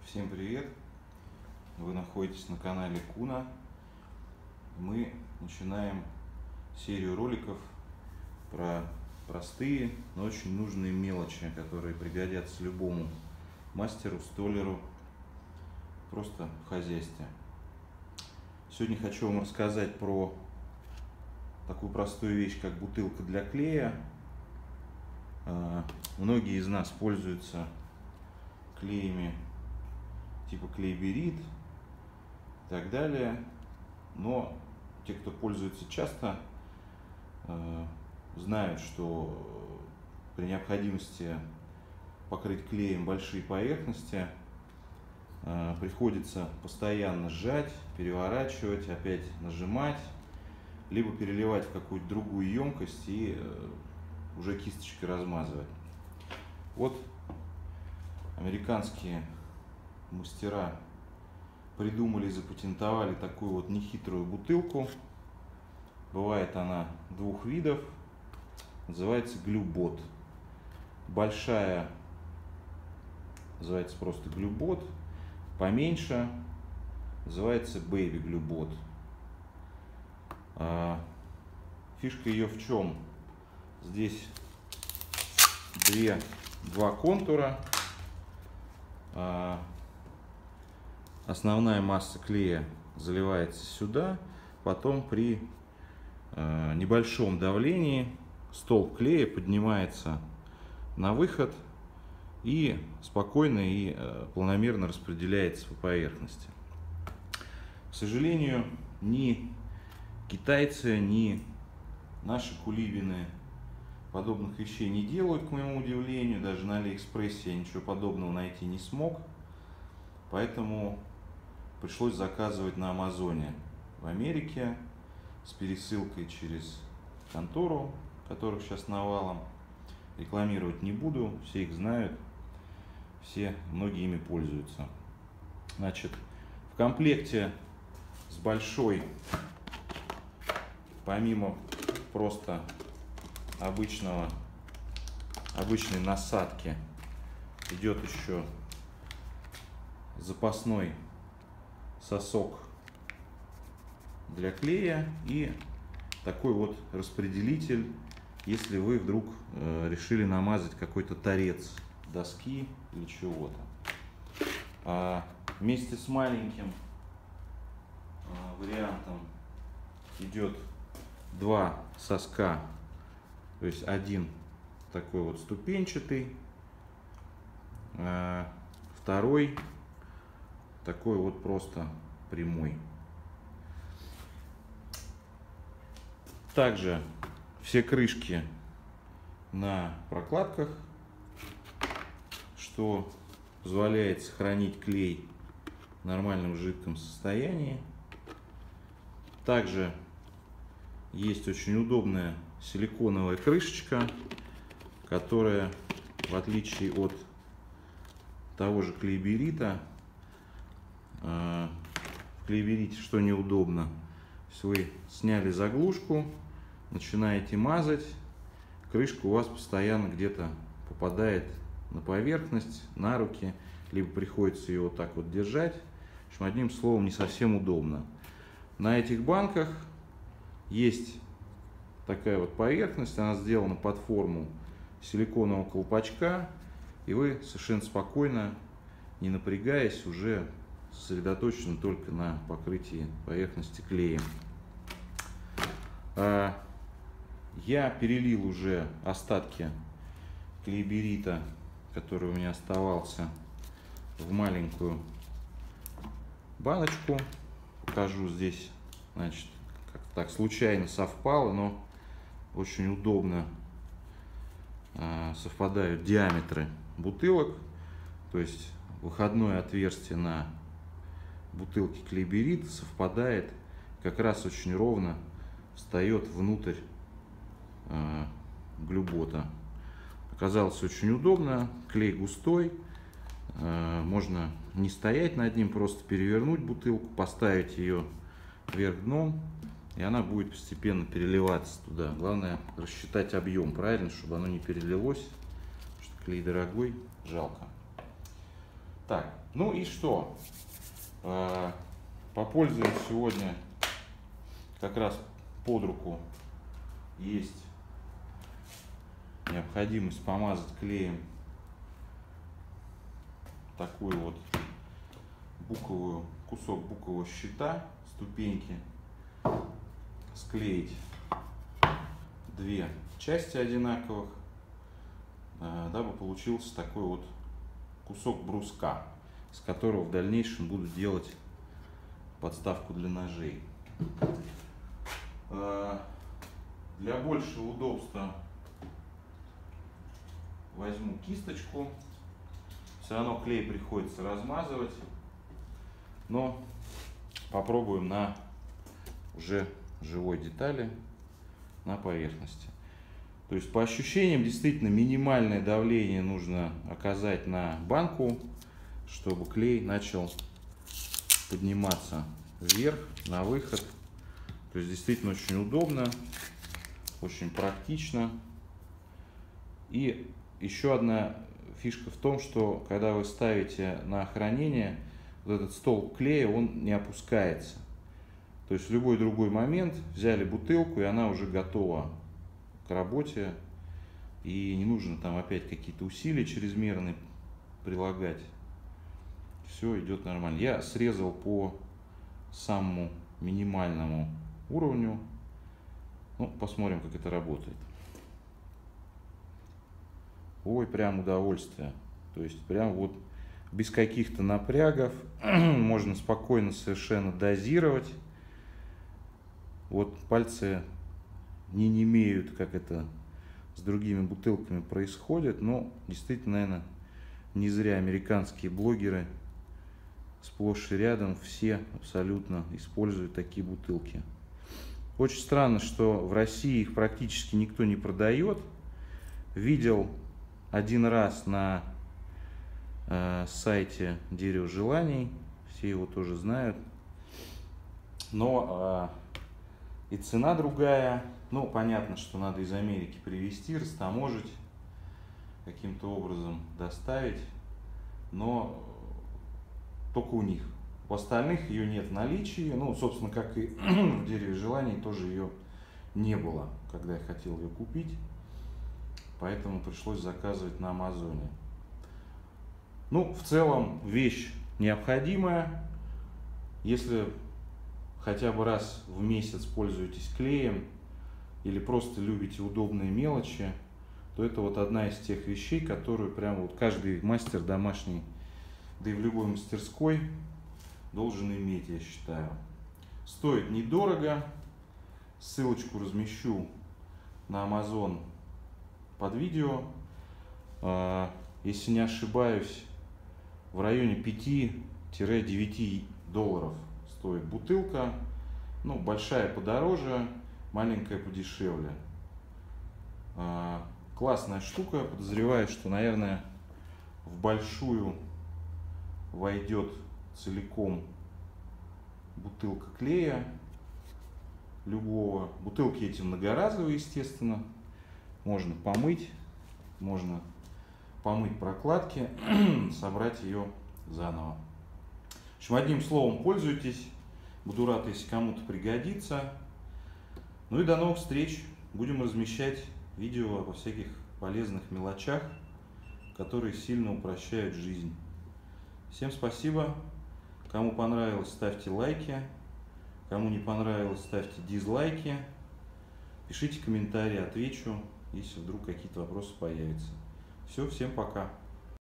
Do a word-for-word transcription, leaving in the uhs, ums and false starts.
Всем привет! Вы находитесь на канале Куна. Мы начинаем серию роликов про простые, но очень нужные мелочи, которые пригодятся любому мастеру, столяру, просто в хозяйстве. Сегодня хочу вам рассказать про такую простую вещь, как бутылка для клея. Многие из нас пользуются клеями типа клей-берит и так далее, но те, кто пользуется часто, знают, что при необходимости покрыть клеем большие поверхности приходится постоянно сжать, переворачивать, опять нажимать, либо переливать в какую-то другую емкость и уже кисточкой размазывать. Вот американские мастера придумали и запатентовали такую вот нехитрую бутылку. Бывает она двух видов. Называется глюбот. Большая называется просто глюбот. Поменьше называется бэйби глюбот. Фишка ее в чем? Здесь две, два контура. Основная масса клея заливается сюда, потом при э, небольшом давлении столб клея поднимается на выход и спокойно и э, планомерно распределяется по поверхности. К сожалению, ни китайцы, ни наши кулибины подобных вещей не делают, к моему удивлению. Даже на Алиэкспрессе я ничего подобного найти не смог, поэтому пришлось заказывать на Амазоне в Америке с пересылкой через контору, которых сейчас навалом. Рекламировать не буду, все их знают, все, многие ими пользуются. Значит, в комплекте с большой, помимо просто обычного, обычной насадки, идет еще запасной сосок для клея и такой вот распределитель, если вы вдруг э, решили намазать какой-то торец доски или чего-то. А вместе с маленьким э, вариантом идет два соска, то есть один такой вот ступенчатый, э, второй такой вот просто прямой. Также все крышки на прокладках, что позволяет сохранить клей в нормальном жидком состоянии. Также есть очень удобная силиконовая крышечка, которая, в отличие от того же клей-берита, в клей-берите что неудобно, если вы сняли заглушку, начинаете мазать, крышка у вас постоянно где-то попадает на поверхность, на руки, либо приходится ее вот так вот держать. В общем, одним словом, не совсем удобно. На этих банках есть такая вот поверхность, она сделана под форму силиконового колпачка, и вы совершенно спокойно, не напрягаясь, уже сосредоточены только на покрытии поверхности клеем. Я перелил уже остатки клей-берита, который у меня оставался, в маленькую баночку. Покажу здесь, значит, как так случайно совпало, но очень удобно совпадают диаметры бутылок, то есть выходное отверстие на бутылке клей-берит совпадает, как раз очень ровно встает внутрь э, глюбота. Оказалось очень удобно, клей густой, э, можно не стоять над ним, просто перевернуть бутылку, поставить ее вверх дном, и она будет постепенно переливаться туда. Главное рассчитать объем правильно, чтобы оно не перелилось, потому что клей дорогой, жалко. Так, Ну и что? Попользуем сегодня как раз под руку. Есть необходимость помазать клеем такую вот буковую, кусок букового щита, ступеньки, склеить две части одинаковых, дабы получился такой вот кусок бруска, с которого в дальнейшем буду делать подставку для ножей. Для большего удобства возьму кисточку. Все равно клей приходится размазывать, но попробуем на уже живой детали на поверхности. То есть по ощущениям действительно минимальное давление нужно оказать на банку, чтобы клей начал подниматься вверх, на выход. То есть действительно очень удобно, очень практично. И еще одна фишка в том, что когда вы ставите на хранение, вот этот столб клея, он не опускается. То есть в любой другой момент взяли бутылку, и она уже готова к работе. И не нужно там опять какие-то усилия чрезмерные прилагать. Все идет нормально. Я срезал по самому минимальному уровню. Ну, посмотрим, как это работает. Ой, прям удовольствие. То есть прям вот без каких-то напрягов можно спокойно совершенно дозировать. Вот пальцы не немеют, как это с другими бутылками происходит. Но действительно, наверное, не зря американские блогеры сплошь и рядом все абсолютно используют такие бутылки. Очень странно, что в России их практически никто не продает. Видел один раз на э, сайте Дерево желаний, все его тоже знают. Но э, и цена другая. Ну, понятно, что надо из Америки привезти, растаможить, каким-то образом доставить. Но только у них. У остальных ее нет в наличии. Ну, собственно, как и в Дереве желаний, тоже ее не было, когда я хотел ее купить. Поэтому пришлось заказывать на Амазоне. Ну, в целом, вещь необходимая. Если хотя бы раз в месяц пользуетесь клеем или просто любите удобные мелочи, то это вот одна из тех вещей, которую прям вот каждый мастер домашний, да и в любой мастерской должен иметь, я считаю. Стоит недорого. Ссылочку размещу на Amazon под видео. Если не ошибаюсь, в районе пяти-девяти долларов стоит бутылка. Ну, большая подороже, маленькая подешевле. Классная штука. Подозреваю, что, наверное, в большую войдет целиком бутылка клея любого. Бутылки эти многоразовые, естественно. Можно помыть, можно помыть прокладки, собрать ее заново. В общем, одним словом, пользуйтесь. Буду рад, если кому-то пригодится. Ну и до новых встреч. Будем размещать видео обо всяких полезных мелочах, которые сильно упрощают жизнь. Всем спасибо. Кому понравилось, ставьте лайки. Кому не понравилось, ставьте дизлайки. Пишите комментарии, отвечу, если вдруг какие-то вопросы появятся. Все, всем пока.